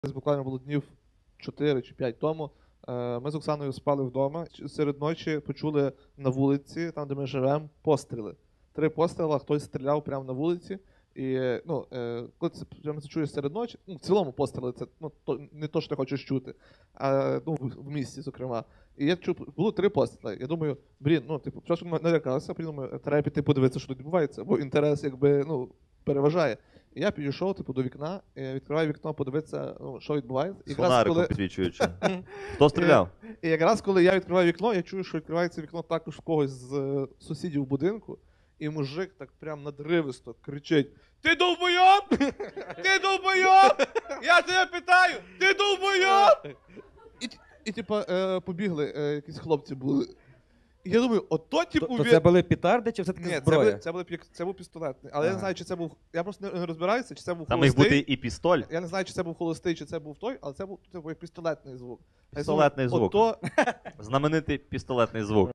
Десь буквально було днів 4 чи 5 тому. Ми з Оксаною спали вдома. Серед ночі почули на вулиці, там де ми живемо, постріли. 3 постріли, хтось стріляв прямо на вулиці. І коли це чуєш серед ночі, в цілому постріли, це не то, що ти хочеш чути, а в місті, зокрема. І я чув, було 3 постріли. Я думаю, спочатку налякався, потім думаю, треба піти подивитися, що тут відбувається, бо інтерес переважає. І я підійшов до вікна, відкриваю вікно, подивитися, що відбувається. З фонариком підсвічуючи. Хто стріляв? І якраз коли я відкриваю вікно, я чую, що відкривається вікно також в когось з сусідів будинку, і мужик так прям надривисто кричить: "Ти довбойоб! Ти довбойоб! Я тебе питаю! Ти довбойоб!" Побігли, якісь хлопці були. І я думаю, То це були петарди чи все-таки зброя? Це був пістолетний. Але я не знаю, чи це був... Я просто не розбираюся, чи це був Там міг холостий. бути і пістоль. Я не знаю, чи це був холостий, чи це був той, але це був пістолетний звук. Пістолетний звук. Знаменитий пістолетний звук.